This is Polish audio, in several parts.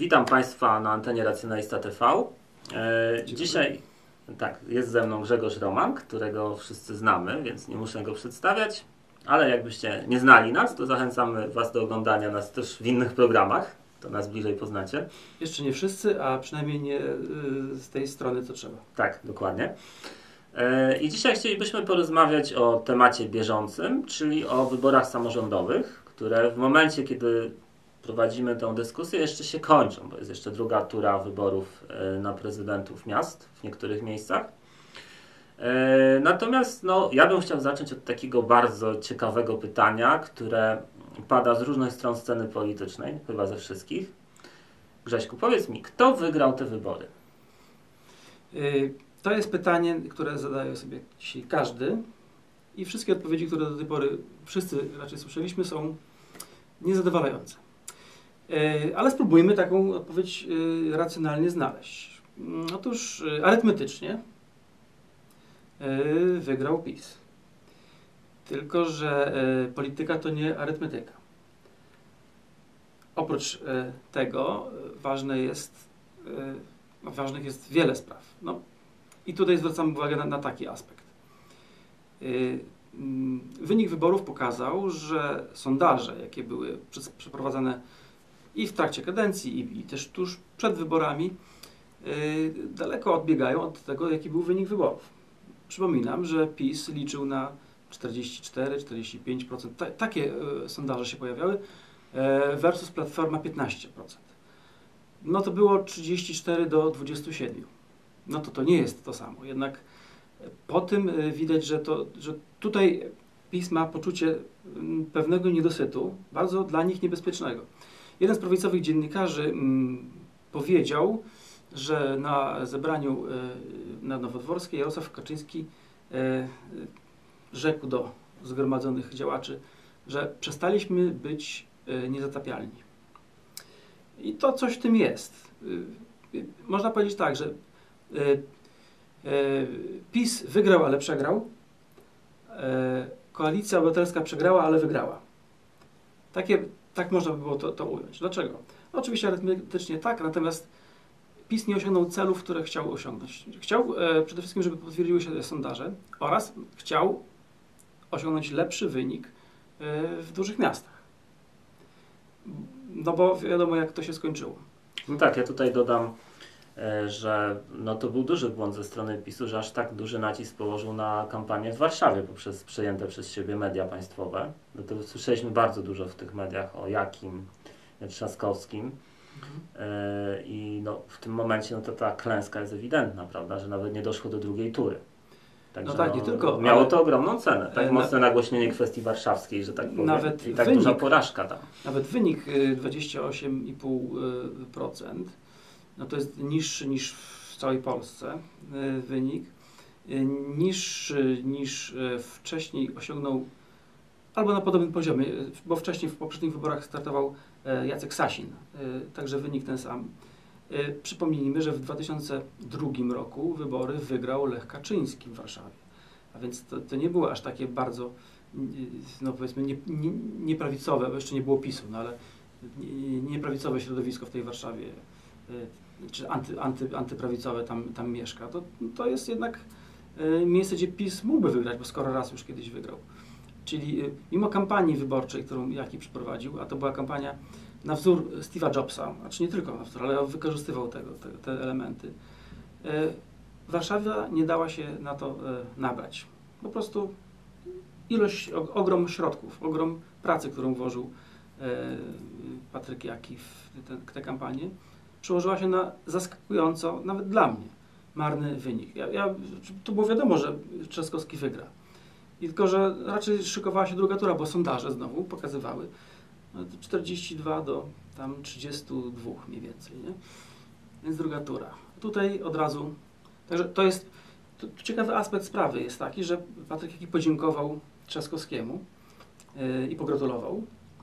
Witam Państwa na antenie Racjonalista TV. Dzisiaj tak, jest ze mną Grzegorz Roman, którego wszyscy znamy, więc nie muszę go przedstawiać. Ale jakbyście nie znali nas, to zachęcamy Was do oglądania nas też w innych programach. To nas bliżej poznacie. Jeszcze nie wszyscy, a przynajmniej nie z tej strony, co trzeba. Tak, dokładnie. I dzisiaj chcielibyśmy porozmawiać o temacie bieżącym, czyli o wyborach samorządowych, które w momencie, kiedy prowadzimy tę dyskusję, jeszcze się kończą, bo jest jeszcze druga tura wyborów na prezydentów miast w niektórych miejscach. Natomiast ja bym chciał zacząć od takiego bardzo ciekawego pytania, które pada z różnych stron sceny politycznej, chyba ze wszystkich. Grześku, powiedz mi, kto wygrał te wybory? To jest pytanie, które zadaje sobie dzisiaj każdy i wszystkie odpowiedzi, które do tej pory wszyscy raczej słyszeliśmy, są niezadowalające. Ale spróbujmy taką odpowiedź racjonalnie znaleźć. Otóż arytmetycznie wygrał PiS. Tylko że polityka to nie arytmetyka. Oprócz tego ważnych jest wiele spraw. I tutaj zwracam uwagę na taki aspekt. Wynik wyborów pokazał, że sondaże, jakie były przeprowadzane i w trakcie kadencji, i też tuż przed wyborami, daleko odbiegają od tego, jaki był wynik wyborów. Przypominam, że PiS liczył na 44-45%. Takie sondaże się pojawiały versus Platforma 15%. To było 34 do 27. To nie jest to samo. Jednak po tym widać, że tutaj PiS ma poczucie pewnego niedosytu, bardzo dla nich niebezpiecznego. Jeden z prawicowych dziennikarzy powiedział, że na zebraniu na Nowodworskiej Jarosław Kaczyński rzekł do zgromadzonych działaczy, że przestaliśmy być niezatapialni. I to coś w tym jest. Można powiedzieć tak, że PiS wygrał, ale przegrał. Koalicja Obywatelska przegrała, ale wygrała. Tak można by było to ująć. Dlaczego? Oczywiście arytmetycznie tak, natomiast PiS nie osiągnął celów, które chciał osiągnąć. Chciał przede wszystkim, żeby potwierdziły się sondaże oraz chciał osiągnąć lepszy wynik w dużych miastach. Bo wiadomo, jak to się skończyło. Tak, ja tutaj dodam, że to był duży błąd ze strony PiS-u, że aż tak duży nacisk położył na kampanię w Warszawie poprzez przejęte przez siebie media państwowe. To słyszeliśmy bardzo dużo w tych mediach o Jakim, Trzaskowskim. I w tym momencie ta klęska jest ewidentna, prawda, że nawet nie doszło do drugiej tury. Także nie tylko. Miało to ogromną cenę. Tak mocne nagłośnienie kwestii warszawskiej, że tak powiem. Nawet i tak duża porażka tam. Nawet wynik 28,5%, to jest niższy niż w całej Polsce wynik. Niższy niż wcześniej osiągnął, albo na podobnym poziomie, bo wcześniej w poprzednich wyborach startował Jacek Sasin, także wynik ten sam. Przypomnijmy, że w 2002 roku wybory wygrał Lech Kaczyński w Warszawie. A więc to nie było aż takie bardzo, powiedzmy, nieprawicowe, bo jeszcze nie było PiS-u, ale nieprawicowe środowisko w tej Warszawie, czy antyprawicowe tam mieszka. To jest jednak miejsce, gdzie PiS mógłby wygrać, bo skoro raz już kiedyś wygrał. Czyli mimo kampanii wyborczej, którą Jaki przeprowadził, a to była kampania na wzór Steve'a Jobsa, znaczy nie tylko na wzór, ale wykorzystywał te elementy, Warszawa nie dała się na to nabrać. Po prostu ogrom środków, ogrom pracy, którą włożył Patryk Jaki w tę kampanię, przełożyła się na zaskakująco, nawet dla mnie, marny wynik. To było wiadomo, że Trzaskowski wygra. I tylko, że raczej szykowała się druga tura, bo sondaże znowu pokazywały 42 do 32 mniej więcej, nie? Więc druga tura. Tutaj od razu, także to jest, ciekawy aspekt sprawy jest taki, że Patryk Jaki podziękował Trzaskowskiemu i pogratulował.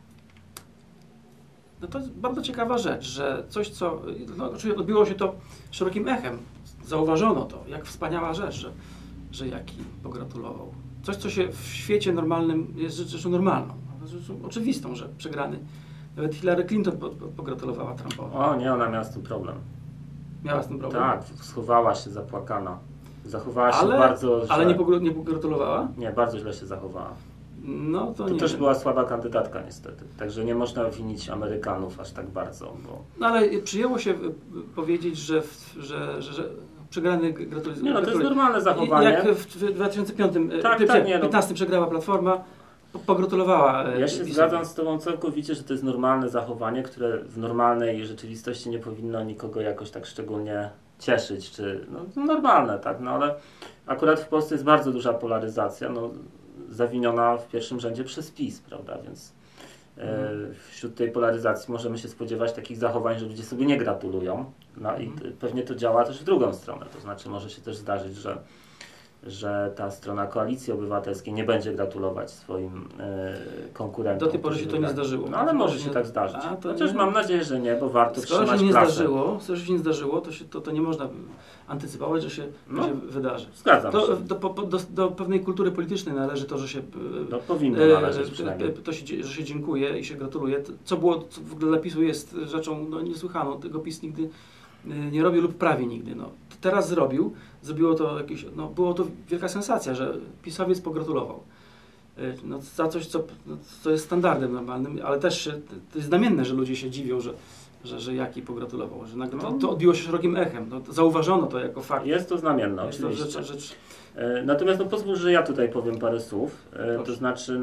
To jest bardzo ciekawa rzecz, że coś, co, oczywiście odbiło się to szerokim echem. Zauważono to, jak wspaniała rzecz, że Jaki pogratulował. Coś, co się w świecie normalnym jest rzeczą normalną, rzeczą oczywistą, że przegrany Nawet Hillary Clinton pogratulowała Trumpowi. O nie, ona miała z tym problem. Miała z tym problem? Tak, schowała się zapłakana. Zachowała się bardzo źle. Ale nie pogratulowała? Nie, bardzo źle się zachowała. No to To nie też wiem. była słaba kandydatka niestety. Także nie można winić Amerykanów aż tak bardzo, bo... No ale przyjęło się powiedzieć, że przegrany gratuluje. Nie no, to jest normalne zachowanie. Jak w 2005, Tak, nie, no. 15 przegrała Platforma, pogratulowała. Ja się PiS-owi. zgadzam z Tobą całkowicie, że to jest normalne zachowanie, które w normalnej rzeczywistości nie powinno nikogo jakoś tak szczególnie cieszyć, czy no normalne, tak, no ale akurat w Polsce jest bardzo duża polaryzacja, no zawiniona w pierwszym rzędzie przez PiS, prawda, więc wśród tej polaryzacji możemy się spodziewać takich zachowań, że ludzie sobie nie gratulują, no i pewnie to działa też w drugą stronę, to znaczy może się też zdarzyć, że ta strona Koalicji Obywatelskiej nie będzie gratulować swoim konkurentom. Do tej pory się to nie zdarzyło. No ale może się tak zdarzyć. Chociaż mam nadzieję, że nie, bo warto trzymać klasę. Skoro się nie zdarzyło, to nie można antycypować, że się wydarzy. Zgadzam się. Do pewnej kultury politycznej należy to, że się no, powinno należeć przynajmniej. Że się dziękuję i się gratuluje. Co było w ogóle dla PiS-u jest rzeczą niesłychaną. Tego PiS nigdy nie robił lub prawie nigdy. No. Teraz zrobiło to jakieś, no, było to wielka sensacja, że PiS-owiec pogratulował. No, za coś, co jest standardem normalnym, ale też to jest znamienne, że ludzie się dziwią, że Jaki pogratulował, że nagle to odbiło się szerokim echem. No, zauważono to jako fakt. Jest to znamienne, oczywiście. Natomiast pozwól, że ja tutaj powiem parę słów. To znaczy,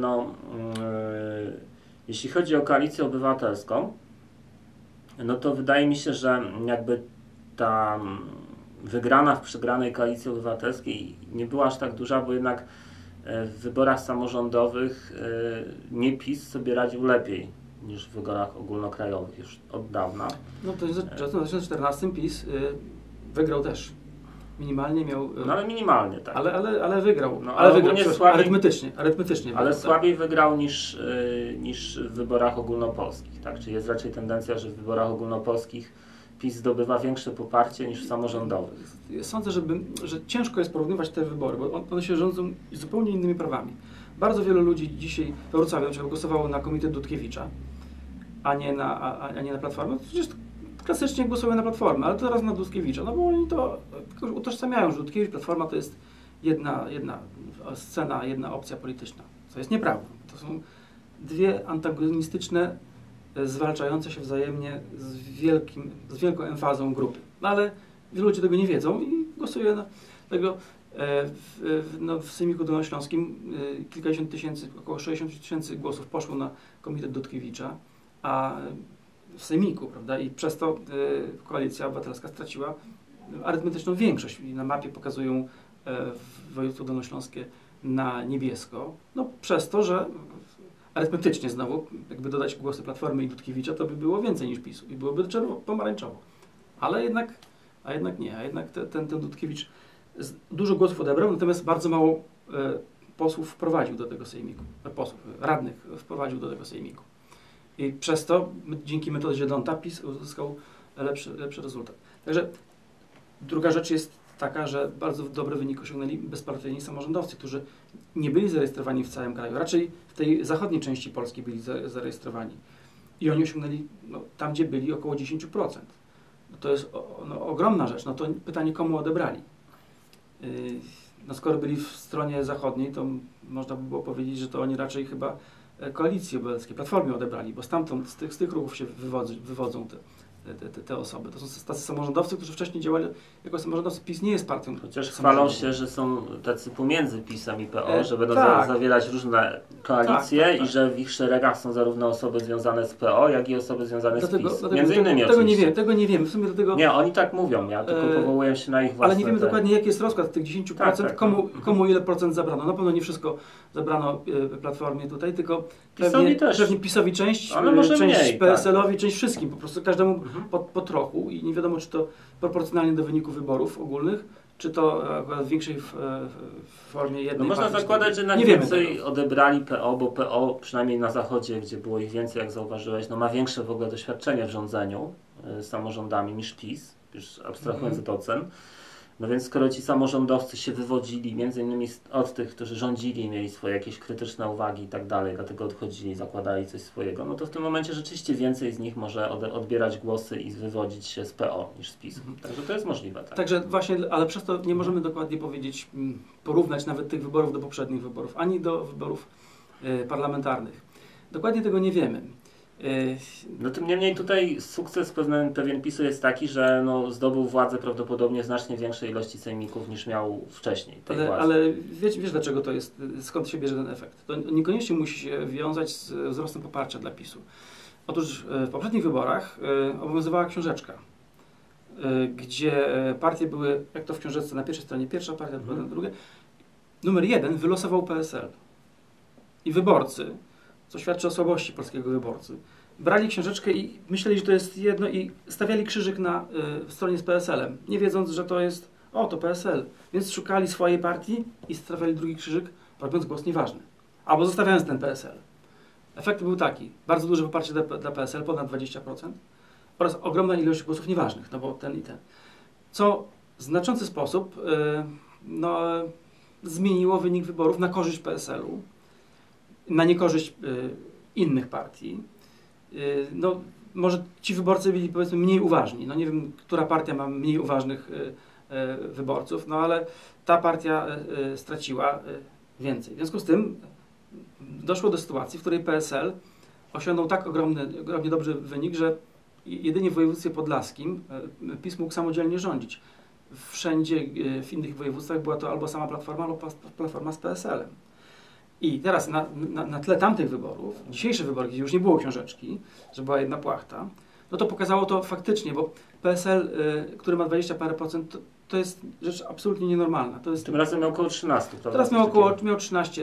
jeśli chodzi o Koalicję Obywatelską, no to wydaje mi się, że jakby ta wygrana w przegranej Koalicji Obywatelskiej nie była aż tak duża, bo jednak w wyborach samorządowych nie PiS sobie radził lepiej niż w wyborach ogólnokrajowych już od dawna. No to jest, że w 2014 PiS wygrał też. Minimalnie miał... No ale minimalnie, tak. Ale wygrał. No, ale wygrał słabiej, arytmetycznie. Ale słabiej wygrał niż w wyborach ogólnopolskich, tak? Czyli jest raczej tendencja, że w wyborach ogólnopolskich PiS zdobywa większe poparcie niż w samorządowych. Sądzę, że ciężko jest porównywać te wybory, bo one się rządzą zupełnie innymi prawami. Bardzo wielu ludzi dzisiaj we Wrocławiu głosowało na komitet Dudkiewicza, a nie na Platformę. Przecież klasycznie głosują na Platformę, ale teraz na Dudkiewicza, no bo oni to utożsamiają, że Dudkiewicz, Platforma to jest jedna scena, jedna opcja polityczna. Co jest nieprawdą. To są dwie antagonistyczne, zwalczające się wzajemnie z wielką emfazą grupy. No ale wielu ludzi tego nie wiedzą i głosuje na tego. W Sejmiku Dolnośląskim kilkadziesiąt tysięcy, około 60 tysięcy głosów poszło na komitet Dudkiewicza, a w Sejmiku, prawda, i przez to Koalicja Obywatelska straciła arytmetyczną większość i na mapie pokazują województwo dolnośląskie na niebiesko, no przez to, że arytmetycznie znowu, jakby dodać głosy Platformy i Dudkiewicza, to by było więcej niż PiS-u i byłoby pomarańczowo. Ale jednak nie, a jednak ten Dudkiewicz dużo głosów odebrał, natomiast bardzo mało posłów wprowadził do tego sejmiku, radnych wprowadził do tego sejmiku. I przez to, dzięki metodzie Donta, PiS uzyskał lepszy rezultat. Także druga rzecz jest taka, że bardzo dobry wynik osiągnęli bezpartyjni samorządowcy, którzy nie byli zarejestrowani w całym kraju, raczej w tej zachodniej części Polski byli zarejestrowani. I oni osiągnęli, tam gdzie byli, około 10%. To jest ogromna rzecz. No to pytanie, komu odebrali? Skoro byli w stronie zachodniej, to można by było powiedzieć, że to oni raczej chyba Koalicji Obywatelskiej, Platformie odebrali, bo stamtąd, z tych ruchów się wywodzą te osoby. To są tacy samorządowcy, którzy wcześniej działali jako samorządowcy. PiS nie jest partią. Chociaż chwalą się, że są tacy pomiędzy PiS-em i PO, że będą tak. zawierać różne koalicje tak. i że w ich szeregach są zarówno osoby związane z PO, jak i osoby związane z PiS. Między innymi tego nie wiem. W sumie dlatego... Nie, oni tak mówią, ja tylko powołuję się na ich własne... Ale nie wiemy dokładnie, jaki jest rozkład tych 10%, komu ile procent zabrano. Na pewno nie wszystko zabrano Platformie tutaj, tylko pewnie PiS-owi część, część PSL-owi, część wszystkim. Po prostu każdemu po trochu i nie wiadomo, czy to proporcjonalnie do wyniku wyborów ogólnych, czy to w większej formie jednej można zakładać, że najwięcej odebrali PO, bo PO przynajmniej na zachodzie, gdzie było ich więcej, jak zauważyłeś, ma większe w ogóle doświadczenie w rządzeniu samorządami niż PiS, już abstrahując od ocen. No więc skoro ci samorządowcy się wywodzili między innymi od tych, którzy rządzili, mieli swoje jakieś krytyczne uwagi i tak dalej, dlatego odchodzili, zakładali coś swojego, no to w tym momencie rzeczywiście więcej z nich może odbierać głosy i wywodzić się z PO niż z PiS. Także to jest możliwe. Tak? Także właśnie, ale przez to nie możemy dokładnie powiedzieć, porównać nawet tych wyborów do poprzednich wyborów, ani do wyborów parlamentarnych. Dokładnie tego nie wiemy. No tym niemniej tutaj sukces pewien PiS-u jest taki, że no, zdobył władzę prawdopodobnie w znacznie większej ilości sejmików niż miał wcześniej. Ale wiesz dlaczego to jest, skąd się bierze ten efekt? To niekoniecznie musi się wiązać z wzrostem poparcia dla PiS-u. Otóż w poprzednich wyborach obowiązywała książeczka, gdzie partie były, jak to w książeczce, na pierwszej stronie pierwsza partia, na drugie. Numer 1 wylosował PSL. I wyborcy, co świadczy o słabości polskiego wyborcy, brali książeczkę i myśleli, że to jest jedno i stawiali krzyżyk na stronie z PSL-em, nie wiedząc, że to jest, to PSL. Więc szukali swojej partii i stawiali drugi krzyżyk, robiąc głos nieważny. Albo zostawiając ten PSL. Efekt był taki, bardzo duże poparcie dla PSL, ponad 20%, oraz ogromna ilość głosów nieważnych, no bo ten i ten. Co w znaczący sposób zmieniło wynik wyborów na korzyść PSL-u, na niekorzyść innych partii. No, może ci wyborcy byli, powiedzmy, mniej uważni. No nie wiem, która partia ma mniej uważnych wyborców, no ale ta partia straciła więcej. W związku z tym doszło do sytuacji, w której PSL osiągnął tak ogromnie dobry wynik, że jedynie w województwie podlaskim PiS mógł samodzielnie rządzić. Wszędzie w innych województwach była to albo sama Platforma, albo Platforma z PSL-em. I teraz na tle tamtych wyborów, dzisiejsze wybory, gdzie już nie było książeczki, że była jedna płachta, no to pokazało to faktycznie, bo PSL, który ma 20 parę procent, to jest rzecz absolutnie nienormalna. To jest, tym razem miał około 13, prawda? Teraz miał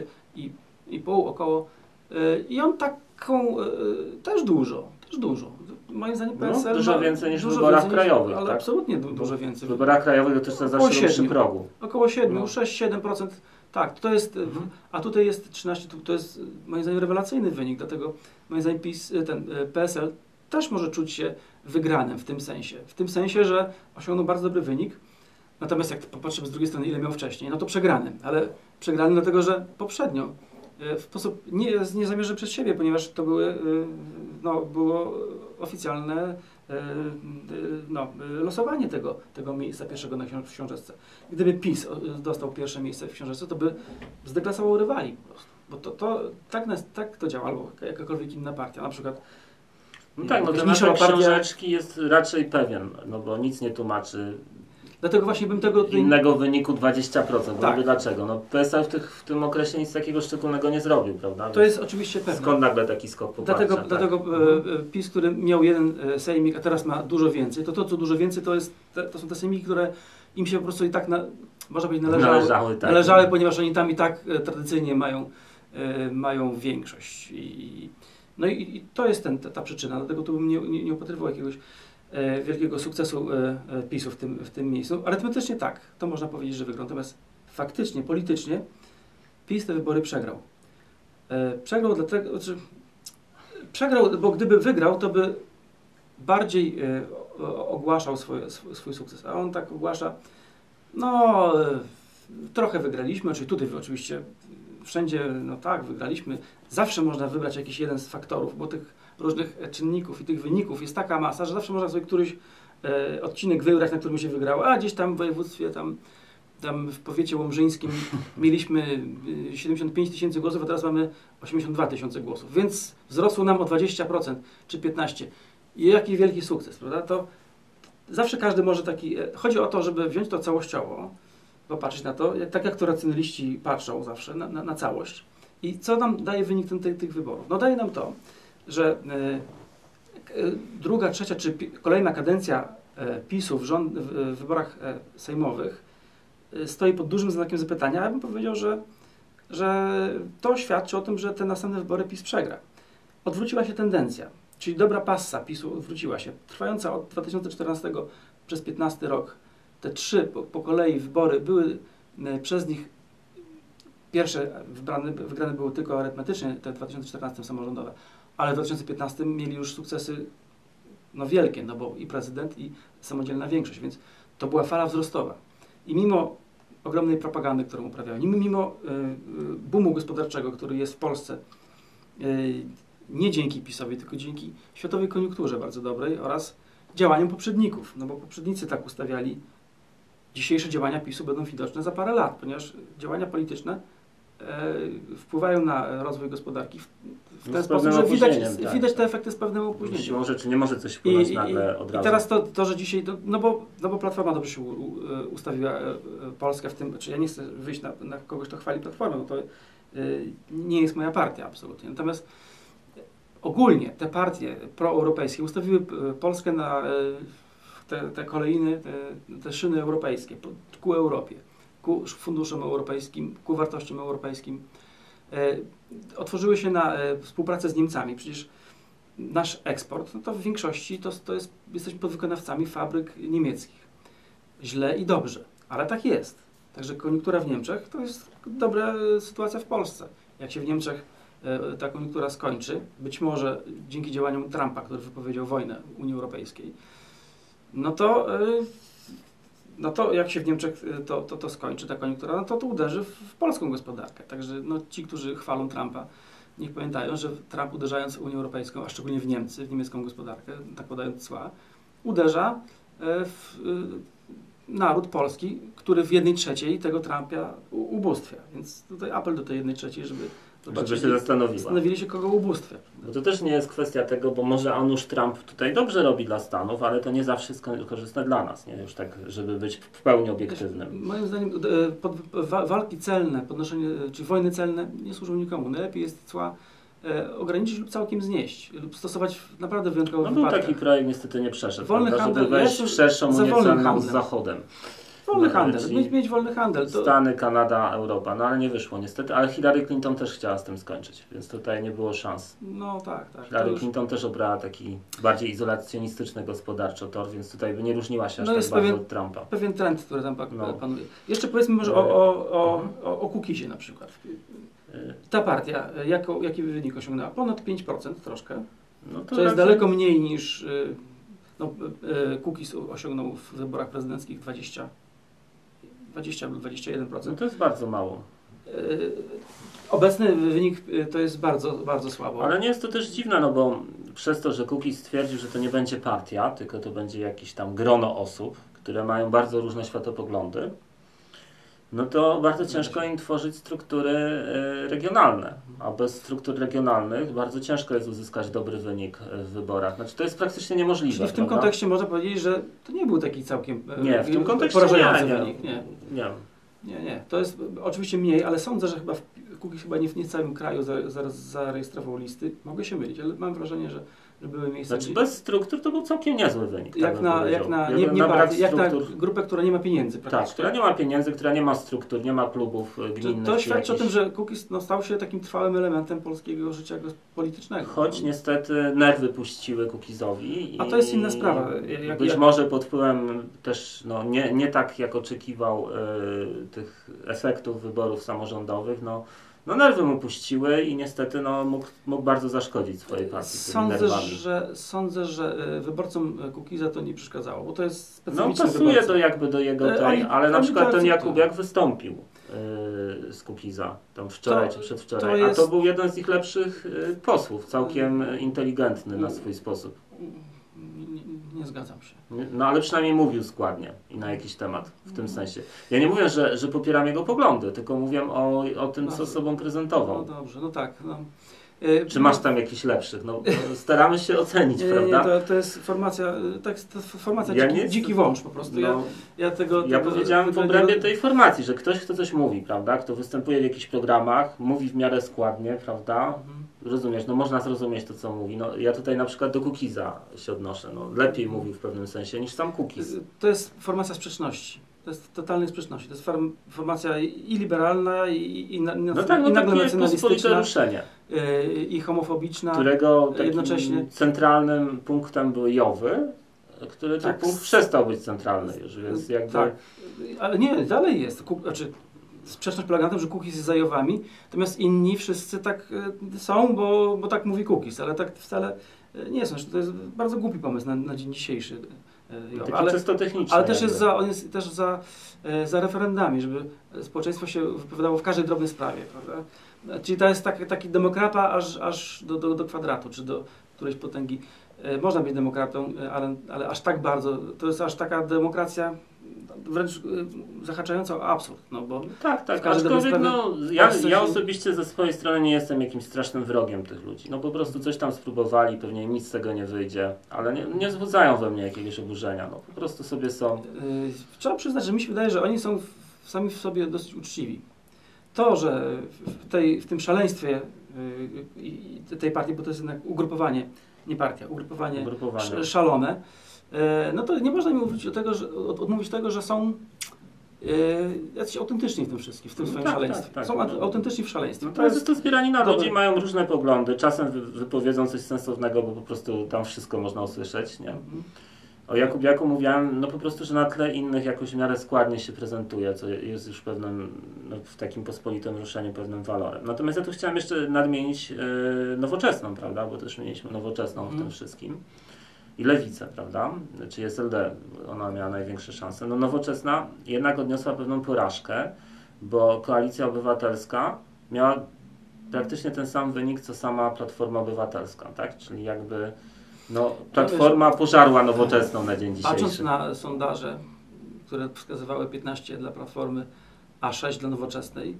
13,5 około. I on taką, też dużo. Moim zdaniem PSL dużo więcej niż w wyborach krajowych. Ale tak? absolutnie dużo więcej. W wyborach krajowych to też zawsze przy progu. Około 7, 6-7%. Tak, to jest, a tutaj jest 13, to jest moim zdaniem rewelacyjny wynik, dlatego moim zdaniem PSL też może czuć się wygranym w tym sensie. W tym sensie, że osiągnął bardzo dobry wynik, natomiast jak popatrzymy z drugiej strony, ile miał wcześniej, no to przegranym, ale przegranym dlatego, że poprzednio w sposób nie zamierzony przez siebie, ponieważ to było oficjalne losowanie tego miejsca pierwszego w książeczce. Gdyby PiS dostał pierwsze miejsce w książeczce, to by zdeklasował rywali po prostu. Bo tak to działa, albo jakakolwiek inna partia, na przykład. No tak, ten efekt książeczki jest raczej pewien, no bo nic nie tłumaczy. Dlatego właśnie bym innego wyniku 20%. Tak. Dlaczego? No PSL w tym okresie nic takiego szczególnego nie zrobił, prawda? To jest oczywiście pewne. Skąd nagle taki skok poparcia? Dlatego PiS, który miał jeden sejmik, a teraz ma dużo więcej, to co dużo więcej, to są te sejmiki, które im się po prostu i tak, można powiedzieć, należały, ponieważ oni tam i tak tradycyjnie mają większość. I to jest ta przyczyna, dlatego tu bym nie upatrywał jakiegoś wielkiego sukcesu PiS-u w tym miejscu. Arytmetycznie tak, to można powiedzieć, że wygrał. Natomiast faktycznie, politycznie PiS te wybory przegrał. Przegrał dlatego, bo gdyby wygrał, to by bardziej ogłaszał swój sukces. A on tak ogłasza, trochę wygraliśmy, czyli tutaj oczywiście wszędzie, wygraliśmy. Zawsze można wybrać jakiś jeden z faktorów, bo tych różnych czynników i tych wyników jest taka masa, że zawsze można sobie któryś odcinek wybrać, na którym się wygrało. A gdzieś tam w województwie, tam w powiecie łomżyńskim mieliśmy 75 000 głosów, a teraz mamy 82 000 głosów. Więc wzrosło nam o 20% czy 15%. I jaki wielki sukces, prawda? To zawsze każdy może taki... Chodzi o to, żeby wziąć to całościowo, popatrzeć na to, tak jak to racjonaliści patrzą zawsze na całość. I co nam daje wynik tych wyborów? No daje nam to, że druga, trzecia czy kolejna kadencja PiS-u w wyborach sejmowych stoi pod dużym znakiem zapytania. Ja bym powiedział, że to świadczy o tym, że te następne wybory PiS przegra. Odwróciła się tendencja, czyli dobra passa PiS-u odwróciła się, trwająca od 2014 przez 15 rok. Te trzy po kolei wybory były przez nich pierwsze wygrane były tylko arytmetycznie, te w 2014 samorządowe, ale w 2015 mieli już sukcesy wielkie, bo i prezydent, i samodzielna większość, więc to była fala wzrostowa. I mimo ogromnej propagandy, którą uprawiają, mimo boomu gospodarczego, który jest w Polsce, nie dzięki PiS-owi, tylko dzięki światowej koniunkturze bardzo dobrej oraz działaniom poprzedników, no bo poprzednicy tak ustawiali. Dzisiejsze działania PiS-u będą widoczne za parę lat, ponieważ działania polityczne wpływają na rozwój gospodarki w ten sposób, że widać te efekty z pewnym opóźnieniem. Siłą rzeczy nie może coś wpłynąć nagle od razu. I teraz to, że dzisiaj, no bo Platforma dobrze się ustawiła Polskę w tym, czy ja nie chcę wyjść na kogoś, kto chwali Platformę, bo to nie jest moja partia absolutnie. Natomiast ogólnie te partie proeuropejskie ustawiły Polskę na te kolejny, te szyny europejskie, ku Europie, ku funduszom europejskim, ku wartościom europejskim. Otworzyły się na współpracę z Niemcami. Przecież nasz eksport, no to w większości jesteśmy podwykonawcami fabryk niemieckich. Źle i dobrze, ale tak jest. Także koniunktura w Niemczech to jest dobra sytuacja w Polsce. Jak się w Niemczech ta koniunktura skończy, być może dzięki działaniom Trumpa, który wypowiedział wojnę Unii Europejskiej, no to jak się w Niemczech to skończy ta koniunktura, no to uderzy w polską gospodarkę. Także no, ci, którzy chwalą Trumpa, niech pamiętają, że Trump, uderzając w Unię Europejską, a szczególnie w Niemcy, w niemiecką gospodarkę, tak podając cła, uderza w naród polski, który w 1/3 tego Trumpa ubóstwia. Więc tutaj apel do tej 1/3, żeby się zastanowili się, kogo ubóstwia. Bo to też nie jest kwestia tego, bo może Anusz Trump tutaj dobrze robi dla Stanów, ale to nie zawsze jest korzystne dla nas, nie? Już tak, żeby być w pełni obiektywnym. Moim zdaniem walki celne, czy wojny celne nie służą nikomu. Najlepiej jest cła ograniczyć lub całkiem znieść, lub stosować w naprawdę wyjątkowych wypadkach. Był taki projekt, niestety nie przeszedł. Wolny handel, żeby wejść w szerszą unię celną z Zachodem. Wolny handel, mieć wolny handel. Stany, Kanada, Europa, no ale nie wyszło niestety, ale Hillary Clinton też chciała z tym skończyć, więc tutaj nie było szans. No tak. Hillary Clinton też obrała taki bardziej izolacjonistyczny gospodarczo tor, więc tutaj by nie różniła się aż tak bardzo od Trumpa. Pewien trend, który tam panuje. Jeszcze powiedzmy może o Kukizie na przykład. Ta partia, jaki wynik osiągnęła? Ponad 5% troszkę, no to jest daleko mniej niż Kukiz osiągnął w wyborach prezydenckich 20 lub 21%. No to jest bardzo mało. Obecny wynik to jest bardzo, bardzo słabo. Ale nie jest to też dziwne, no bo przez to, że Kukiz stwierdził, że to nie będzie partia, tylko to będzie jakieś tam grono osób, które mają bardzo różne światopoglądy, no to bardzo ciężko im tworzyć struktury regionalne. A bez struktur regionalnych bardzo ciężko jest uzyskać dobry wynik w wyborach. Znaczy to jest praktycznie niemożliwe. Czyli w tym kontekście można powiedzieć, że to nie był taki całkiem nie, w tym kontekście porażający wynik. Nie. To jest oczywiście mniej, ale sądzę, że chyba Kukiz nie w całym kraju zarejestrował listy. Mogę się mylić, ale mam wrażenie, że były miejsca. Znaczy bez struktur to był całkiem niezły wynik. Jak na grupę, która nie ma pieniędzy praktycznie. Tak, która nie ma pieniędzy, która nie ma struktur, nie ma klubów gminnych. To świadczy o tym, że Kukiz stał się takim trwałym elementem polskiego życia politycznego. Choć niestety nerwy puściły Kukizowi. A to jest inna sprawa. Być może pod wpływem też nie tak jak oczekiwał tych efektów wyborów samorządowych, no nerwy mu puściły i niestety mógł bardzo zaszkodzić swojej partii. Sądzę, że wyborcom Kukiza to nie przeszkadzało, bo to jest specyficzny pasuje do jego ale na przykład ten Jakubiak wystąpił z Kukiza tam wczoraj czy przedwczoraj, a to był jeden z ich lepszych posłów, całkiem inteligentny na swój sposób. Nie zgadzam się. No ale przynajmniej mówił składnie i na jakiś temat w tym sensie. Ja nie mówię, że popieram jego poglądy, tylko mówię o tym, co sobą prezentował. No dobrze, no tak. Czy masz tam jakichś lepszych? Staramy się ocenić, prawda? To jest formacja, dziki wąż po prostu. Ja powiedziałem w obrębie tej formacji, że ktoś, kto coś mówi, prawda? Kto występuje w jakichś programach, mówi w miarę składnie, prawda? Rozumiesz, można zrozumieć to, co mówi. Ja tutaj na przykład do Kukiza się odnoszę. Lepiej mówił w pewnym sensie niż sam Kukiz. To jest formacja sprzeczności. To jest totalnej sprzeczności. To jest formacja i liberalna, i nagle nacjonalistyczna, i homofobiczna. Którego jednocześnie centralnym punktem był Jowy, który to punkt przestał być centralny już, więc jakby... Tak, ale nie, dalej jest. Sprzeczność polega na tym, że Kukiz jest za Jowami, natomiast inni wszyscy tak są, bo tak mówi Kukiz, ale tak wcale nie są. To jest bardzo głupi pomysł na dzień dzisiejszy. Taki czysto techniczny. Ale też on jest też za referendami, żeby społeczeństwo się wypowiadało w każdej drobnej sprawie, prawda? Czyli to jest taki demokrata aż do kwadratu, czy do którejś potęgi. Można być demokratą, ale aż tak bardzo, to jest aż taka demokracja wręcz zahaczająca o absurd, no bo tak, aczkolwiek ja osobiście ze swojej strony nie jestem jakimś strasznym wrogiem tych ludzi. No po prostu coś tam spróbowali, pewnie nic z tego nie wyjdzie, ale nie wzbudzają we mnie jakiegoś oburzenia, no po prostu sobie są. Trzeba przyznać, że mi się wydaje, że oni są sami w sobie dosyć uczciwi. To, że w tym szaleństwie tej partii, bo to jest jednak ugrupowanie, nie partia, ugrupowanie. Szalone, no to nie można mi odmówić tego, że są jacyś autentyczni w tym wszystkim, w tym swoim szaleństwie. Tak, są autentyczni w szaleństwie. No to jest to zbierani na ludzi, mają różne poglądy, czasem wypowiedzą coś sensownego, bo po prostu tam wszystko można usłyszeć, nie? O Jakubiaku mówiłem, no po prostu, że na tle innych jakoś w miarę składnie się prezentuje, co jest już pewnym, no w takim pospolitym ruszeniu pewnym walorem. Natomiast ja tu chciałem jeszcze nadmienić Nowoczesną, prawda, bo też mieliśmy Nowoczesną w tym wszystkim. I Lewicę, prawda, czy SLD, ona miała największe szanse. No Nowoczesna jednak odniosła pewną porażkę, bo Koalicja Obywatelska miała praktycznie ten sam wynik, co sama Platforma Obywatelska, tak, czyli jakby no, Platforma pożarła Nowoczesną na dzień dzisiejszy. Patrząc na sondaże, które wskazywały 15 dla Platformy, a 6 dla Nowoczesnej,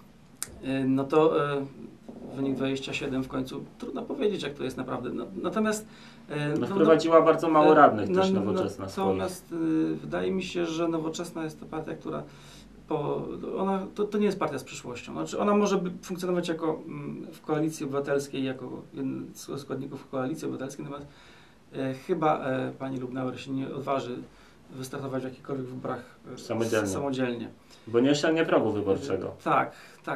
no to wynik 27 w końcu, trudno powiedzieć, jak to jest naprawdę. Natomiast wprowadziła bardzo mało radnych też Nowoczesna. Natomiast wydaje mi się, że Nowoczesna jest to partia, która to nie jest partia z przyszłością. Znaczy ona może funkcjonować jako w Koalicji Obywatelskiej, jako jeden z składników Koalicji Obywatelskiej, natomiast chyba pani Lubnauer się nie odważy wystartować w jakichkolwiek wyborach samodzielnie. Bo nie osiągnie progu wyborczego. Tak.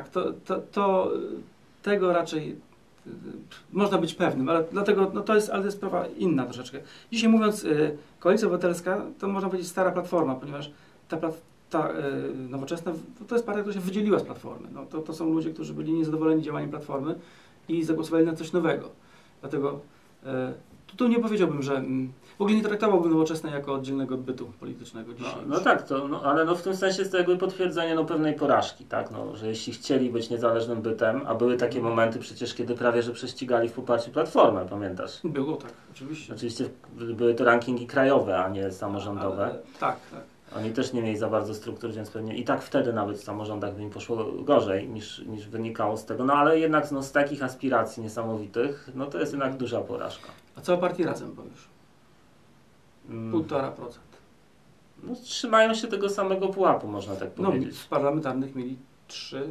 Tego raczej można być pewnym, ale dlatego to jest sprawa inna troszeczkę. Dzisiaj mówiąc Koalicja Obywatelska, to można powiedzieć stara Platforma, ponieważ ta Nowoczesna to jest partia, która się wydzieliła z Platformy. No, to są ludzie, którzy byli niezadowoleni działaniem Platformy i zagłosowali na coś nowego. Dlatego tu nie powiedziałbym, że w ogóle nie traktowałbym Nowoczesnej jako oddzielnego bytu politycznego dzisiaj. No tak, ale w tym sensie jest to jakby potwierdzenie pewnej porażki, tak? Że jeśli chcieli być niezależnym bytem, a były takie momenty przecież, kiedy prawie że prześcigali w poparciu Platformę, pamiętasz? Było tak, oczywiście. Oczywiście były to rankingi krajowe, a nie samorządowe. Tak. Oni też nie mieli za bardzo struktur, więc pewnie i tak wtedy nawet w samorządach by im poszło gorzej niż wynikało z tego. No ale jednak z takich aspiracji niesamowitych, no to jest jednak duża porażka. A co o partii Razem powiesz? 1,5%. No, trzymają się tego samego pułapu, można tak powiedzieć. No, w parlamentarnych mieli 4%.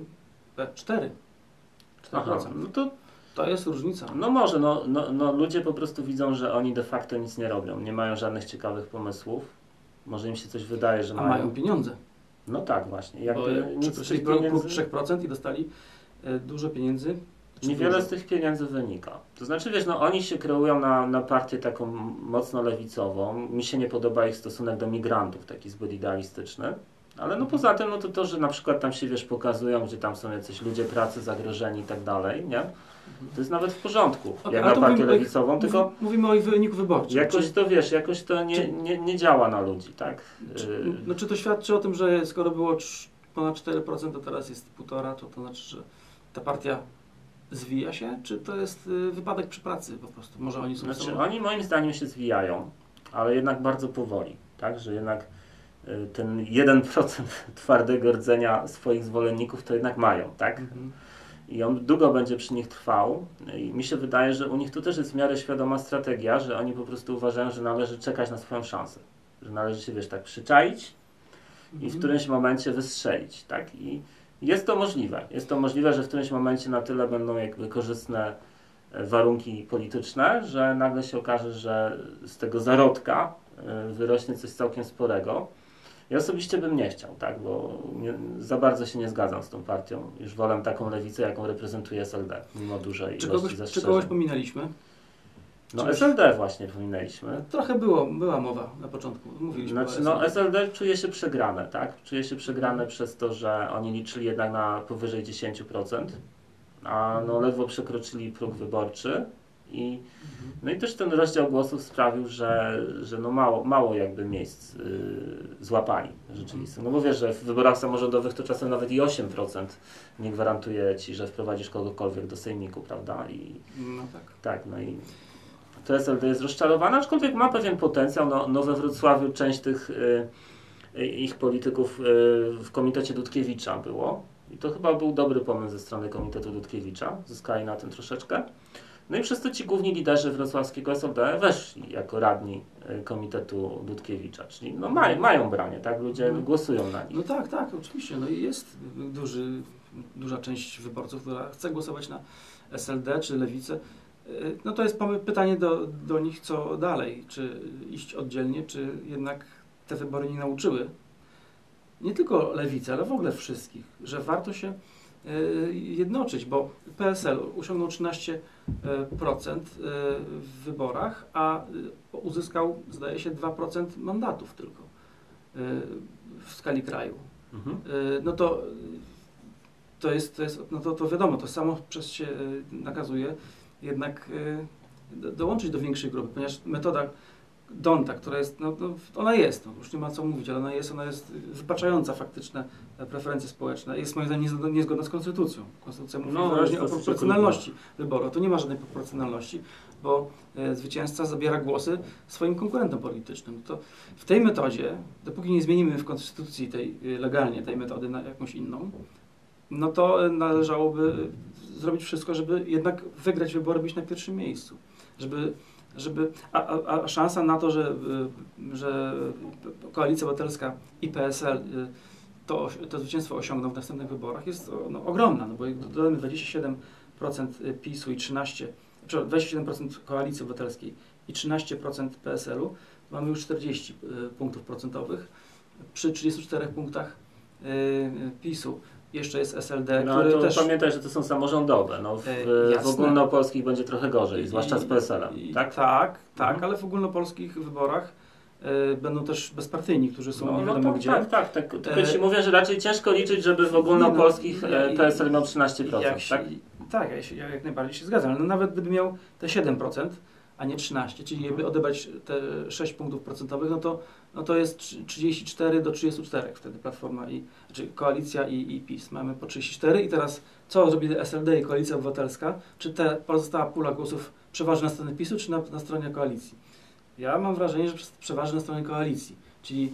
Aha, no to jest różnica. No może, ludzie po prostu widzą, że oni de facto nic nie robią, nie mają żadnych ciekawych pomysłów. Może im się coś wydaje, że mają pieniądze. No tak właśnie. Przekroczyli próg 3% i dostali dużo pieniędzy. Niewiele z tych pieniędzy wynika. To znaczy, wiesz, oni się kreują na partię taką mocno lewicową. Mi się nie podoba ich stosunek do migrantów, taki zbyt idealistyczny. Ale poza tym, to, że na przykład tam się, pokazują, gdzie tam są jacyś ludzie pracy zagrożeni i tak dalej, nie? To jest nawet w porządku, jak na partię lewicową, tylko mówimy o ich wyniku wyborczym. Jakoś to nie działa na ludzi, tak? Czy to świadczy o tym, że skoro było ponad 4%, to teraz jest 1,5%, to znaczy, że ta partia zwija się, czy to jest wypadek przy pracy po prostu? Może oni są... Oni moim zdaniem się zwijają, ale jednak bardzo powoli, tak? Że jednak ten 1% twardego rdzenia swoich zwolenników to jednak mają, tak? I on długo będzie przy nich trwał i mi się wydaje, że u nich tu też jest w miarę świadoma strategia, że oni po prostu uważają, że należy czekać na swoją szansę, że należy się, tak przyczaić i w którymś momencie wystrzelić, tak? I jest to możliwe. Jest to możliwe, że w którymś momencie na tyle będą jakby korzystne warunki polityczne, że nagle się okaże, że z tego zarodka wyrośnie coś całkiem sporego. Ja osobiście bym nie chciał, tak, bo za bardzo się nie zgadzam z tą partią. Już wolę taką lewicę, jaką reprezentuje SLD, mimo dużej ilości zastrzeżeń. Czy kogoś pominęliśmy? SLD właśnie pominęliśmy. Trochę była mowa na początku, mówiliśmy SLD czuje się przegrane, tak? Czuje się przegrane przez to, że oni liczyli jednak na powyżej 10%, a ledwo przekroczyli próg wyborczy No i też ten rozdział głosów sprawił, że no mało jakby miejsc złapali rzeczywiście. No bo wiesz, że w wyborach samorządowych to czasem nawet i 8% nie gwarantuje ci, że wprowadzisz kogokolwiek do sejmiku, prawda? No tak. Tak, no i to SLD jest rozczarowane, aczkolwiek ma pewien potencjał. No we Wrocławiu część tych ich polityków w komitecie Dudkiewicza było i to chyba był dobry pomysł ze strony komitetu Dudkiewicza, zyskali na tym troszeczkę. No i przez to ci główni liderzy wrocławskiego SLD weszli jako radni komitetu Dudkiewicza, czyli no mają branie, tak? Ludzie głosują na nich. No tak, oczywiście. No i jest duża część wyborców, która chce głosować na SLD czy Lewicę. No to jest pytanie do nich, co dalej. Czy iść oddzielnie, czy jednak te wybory nie nauczyły, nie tylko Lewicy, ale w ogóle wszystkich, że warto się jednoczyć, bo PSL osiągnął 13% w wyborach, a uzyskał, zdaje się, 2% mandatów tylko w skali kraju. No to jest no to wiadomo, to samo przez się nakazuje jednak dołączyć do większej grupy, ponieważ metoda D'Hondta, która jest, ona jest, już nie ma co mówić, ale ona jest wypaczająca faktyczne preferencje społeczne. Jest moim zdaniem niezgodna z konstytucją. Konstytucja mówi wyraźnie o proporcjonalności wyboru. Tu nie ma żadnej proporcjonalności, bo zwycięzca zabiera głosy swoim konkurentom politycznym. To w tej metodzie, dopóki nie zmienimy w konstytucji legalnie tej metody na jakąś inną, no to należałoby zrobić wszystko, żeby jednak wygrać wybory, być na pierwszym miejscu. A szansa na to, że Koalicja Obywatelska i PSL to zwycięstwo osiągną w następnych wyborach jest ogromna, no bo jak dodamy 27% PiS-u i 27% Koalicji Obywatelskiej i 13% PSL-u, to mamy już 40 punktów procentowych. Przy 34 punktach PiS-u jeszcze jest SLD, no, który to też... Pamiętaj, że to są samorządowe. No, w ogólnopolskich będzie trochę gorzej, zwłaszcza z PSL-em. Tak? Tak, ale w ogólnopolskich wyborach będą też bezpartyjni, którzy są nie wiadomo gdzie. Tak. Tylko ci mówię, że raczej ciężko liczyć, żeby w ogólnopolskich PSL miał 13%. Tak, ja jak najbardziej się zgadzam, ale nawet gdyby miał te 7%, a nie 13, czyli jakby odebrać te 6 punktów procentowych, no to jest 34 do 34 wtedy Platforma znaczy Koalicja i PiS. Mamy po 34 i teraz co zrobili SLD i Koalicja Obywatelska? Czy ta pozostała pula głosów przeważy na stronie PiS-u, czy na stronie Koalicji? Ja mam wrażenie, że przeważy na stronie Koalicji, czyli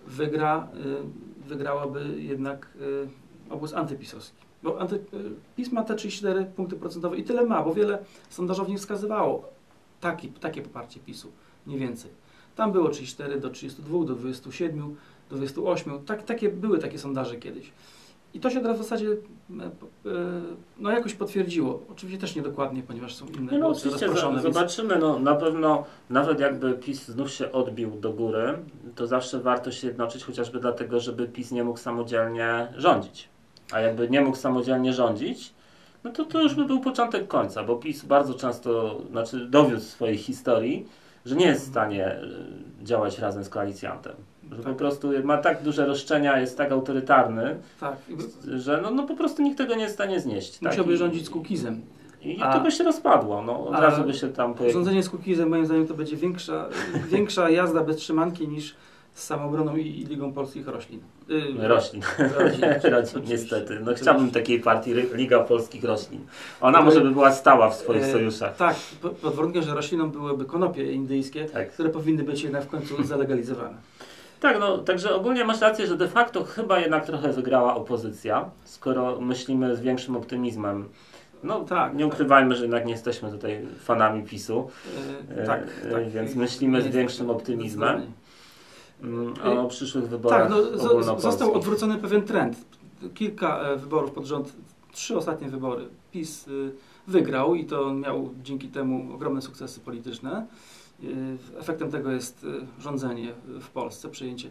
wygrałaby jednak obóz antypisowski. Bo PiS ma te 34 punkty procentowe i tyle ma, bo wiele sondażowni wskazywało takie poparcie PiS-u, nie więcej. Tam było 34 do 32, do 27, do 28. Były takie sondaże kiedyś. I to się teraz w zasadzie jakoś potwierdziło. Oczywiście też niedokładnie, ponieważ są inne głosy rozproszone. Zobaczymy. No, na pewno nawet jakby PiS znów się odbił do góry, to zawsze warto się jednoczyć, chociażby dlatego, żeby PiS nie mógł samodzielnie rządzić. A jakby nie mógł samodzielnie rządzić, no to już by był początek końca, bo PiS bardzo często, dowiódł swojej historii, że nie jest w stanie działać razem z koalicjantem. Że po prostu ma tak duże roszczenia, jest tak autorytarny, że po prostu nikt tego nie jest w stanie znieść. Musiałby rządzić z Kukizem. I to by się rozpadło, od razu by się tam pojawiło. Rządzenie z Kukizem moim zdaniem to będzie większa jazda bez trzymanki niż z Samobroną i Ligą Polskich Roślin. Roślin, niestety. Chciałbym takiej partii Liga Polskich Roślin. Ona może by była stała w swoich sojuszach. Tak, pod warunkiem, że rośliną byłyby konopie indyjskie, które powinny być jednak w końcu zalegalizowane. Tak, także ogólnie masz rację, że de facto chyba jednak trochę wygrała opozycja, skoro myślimy z większym optymizmem. Nie ukrywajmy, że jednak nie jesteśmy tutaj fanami PiS-u, więc myślimy z większym optymizmem o przyszłych wyborach ogólnopolskich. Został odwrócony pewien trend. Kilka wyborów pod rząd, 3 ostatnie wybory PiS wygrał i to miał dzięki temu ogromne sukcesy polityczne. Efektem tego jest rządzenie w Polsce, przejęcie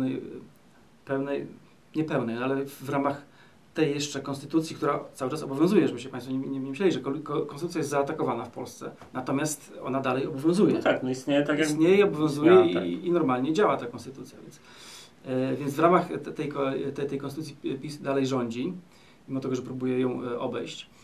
niepełnej, ale w ramach tej jeszcze konstytucji, która cały czas obowiązuje, żeby się Państwo nie myśleli, że konstytucja jest zaatakowana w Polsce, natomiast ona dalej obowiązuje. Istnieje tak jak... Istnieje, obowiązuje i normalnie działa ta konstytucja. Więc w ramach tej konstytucji PiS dalej rządzi, mimo tego, że próbuje ją obejść.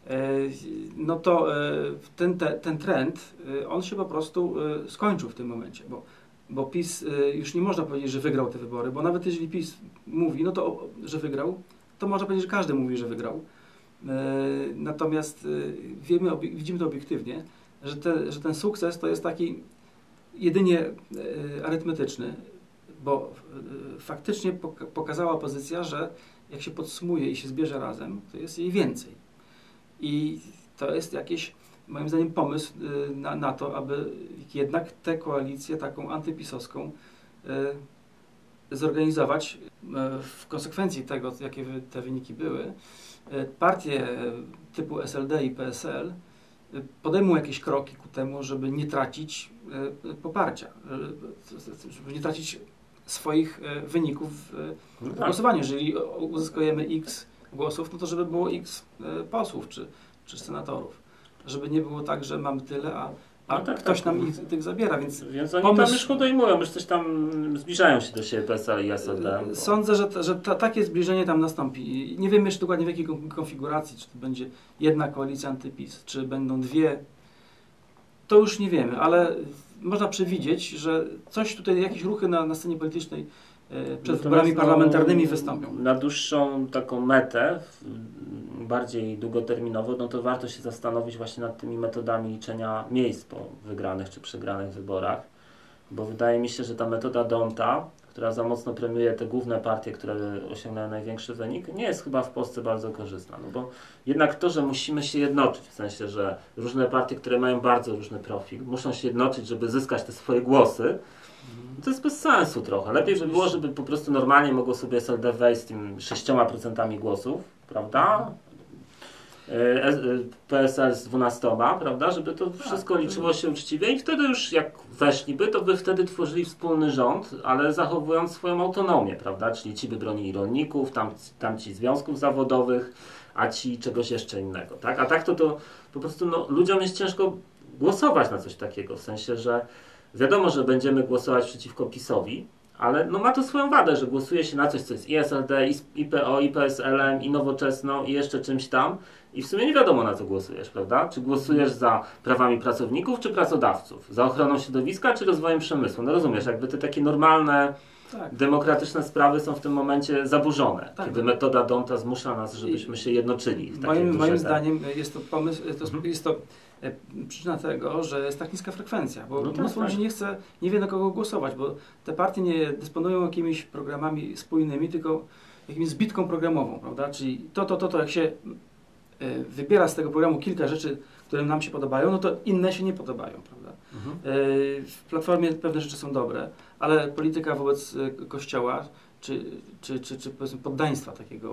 no to ten trend, on się po prostu skończył w tym momencie, bo PiS już nie można powiedzieć, że wygrał te wybory, bo nawet jeżeli PiS mówi, no to, że wygrał, to można powiedzieć, że każdy mówi, że wygrał. Natomiast widzimy to obiektywnie, że ten sukces to jest taki jedynie arytmetyczny, bo faktycznie pokazała opozycja, że jak się podsumuje i się zbierze razem, to jest jej więcej. I to jest jakiś, moim zdaniem, pomysł na to, aby jednak tę koalicję taką antypisowską zorganizować. W konsekwencji tego, jakie te wyniki były, partie typu SLD i PSL podejmą jakieś kroki ku temu, żeby nie tracić poparcia, żeby nie tracić swoich wyników w głosowaniu. Jeżeli uzyskujemy X głosów, no to żeby było X posłów czy senatorów. Żeby nie było tak, że mamy tyle, a ktoś nam tych zabiera. Więc oni tam już podejmują, już coś tam zbliżają się do siebie PSL i SLD. Sądzę, że takie zbliżenie tam nastąpi. Nie wiem jeszcze dokładnie w jakiej konfiguracji, czy to będzie jedna koalicja antyPiS, czy będą dwie. To już nie wiemy, ale można przewidzieć, że coś tutaj, jakieś ruchy na scenie politycznej przed wyborami parlamentarnymi wystąpią. Na dłuższą taką metę, bardziej długoterminową, no to warto się zastanowić właśnie nad tymi metodami liczenia miejsc po wygranych czy przegranych wyborach, bo wydaje mi się, że ta metoda D'Hondta, która za mocno premiuje te główne partie, które osiągnęły największy wynik, nie jest chyba w Polsce bardzo korzystna, no bo jednak to, że musimy się jednoczyć, w sensie, że różne partie, które mają bardzo różny profil, muszą się jednoczyć, żeby zyskać te swoje głosy, to jest bez sensu trochę. Lepiej by było, żeby po prostu normalnie mogło sobie SLD wejść z tym 6% głosów, prawda? PSL z 12%, prawda? Żeby to wszystko liczyło się uczciwie i wtedy już jak weszliby, to by wtedy tworzyli wspólny rząd, ale zachowując swoją autonomię, prawda? Czyli ci by bronili rolników, tamci związków zawodowych, a ci czegoś jeszcze innego, tak? A tak to po prostu ludziom jest ciężko głosować na coś takiego, w sensie, że wiadomo, że będziemy głosować przeciwko PiS-owi, ale ma to swoją wadę, że głosuje się na coś, co jest i SLD, i PO, i PSL-em, i Nowoczesną, i jeszcze czymś tam. I w sumie nie wiadomo, na co głosujesz, prawda? Czy głosujesz za prawami pracowników, czy pracodawców? Za ochroną środowiska, czy rozwojem przemysłu? No rozumiesz, jakby te takie normalne, demokratyczne sprawy są w tym momencie zaburzone. Kiedy metoda D'Hondta zmusza nas, żebyśmy się jednoczyli. Moim zdaniem jest to pomysł, jest to przyczyna tego, że jest tak niska frekwencja, bo mnóstwo ludzi nie wie na kogo głosować, bo te partie nie dysponują jakimiś programami spójnymi, tylko jakimś zbitką programową, prawda? Czyli to, jak się wybiera z tego programu kilka rzeczy, które nam się podobają, no to inne się nie podobają, prawda? W Platformie pewne rzeczy są dobre, ale polityka wobec Kościoła, czy powiedzmy poddaństwa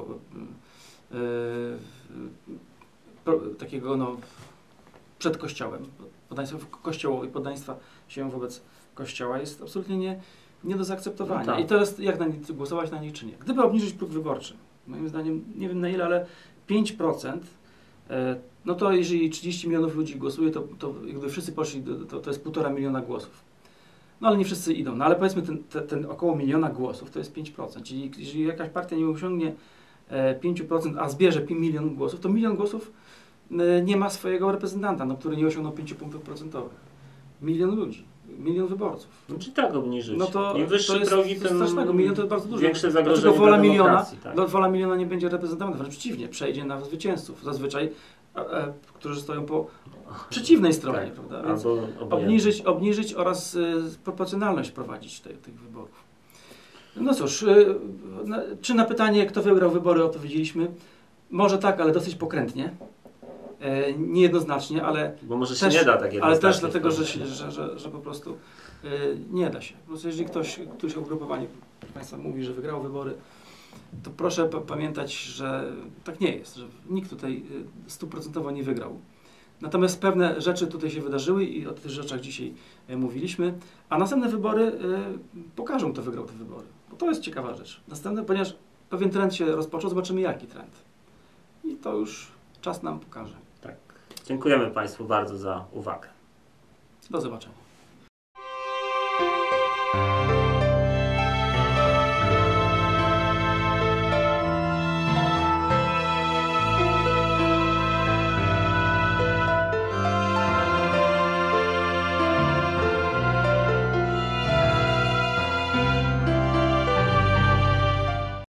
takiego przed Kościołem, poddaństwa Kościołowi, poddaństwa się wobec Kościoła jest absolutnie nie do zaakceptowania. I to jest, jak głosować na nich czy nie. Gdyby obniżyć próg wyborczy, moim zdaniem, nie wiem na ile, ale 5%, no to jeżeli 30 milionów ludzi głosuje, to jakby wszyscy poszli, to jest 1,5 miliona głosów. No ale nie wszyscy idą. No ale powiedzmy ten około miliona głosów to jest 5%. Czyli jeżeli jakaś partia nie osiągnie 5%, a zbierze 1 milion głosów, to 1 milion głosów nie ma swojego reprezentanta, który nie osiągnął 5 punktów procentowych. 1 milion ludzi, 1 milion wyborców. No czy tak obniżyć? No to im wyższy progi, tym milion to jest bardzo dużo. Większe zagrożenie wola miliona nie będzie reprezentowana, wręcz przeciwnie, przejdzie na zwycięzców. Zazwyczaj, którzy stoją po przeciwnej stronie, prawda? Więc obniżyć oraz proporcjonalność prowadzić tych wyborów. No cóż, czy na pytanie, kto wygrał wybory, odpowiedzieliśmy. Może tak, ale dosyć pokrętnie. Niejednoznacznie, ale bo może się nie da tak jednoznacznie. Ale też dlatego, że po prostu nie da się. Po prostu jeżeli któreś ugrupowanie Państwa mówi, że wygrało wybory, to proszę pamiętać, że tak nie jest, że nikt tutaj 100% nie wygrał. Natomiast pewne rzeczy tutaj się wydarzyły i o tych rzeczach dzisiaj mówiliśmy, a następne wybory pokażą, kto wygrał te wybory. Bo to jest ciekawa rzecz. Ponieważ pewien trend się rozpoczął, zobaczymy jaki trend. I to już czas nam pokaże. Tak. Dziękujemy Państwu bardzo za uwagę. Do zobaczenia.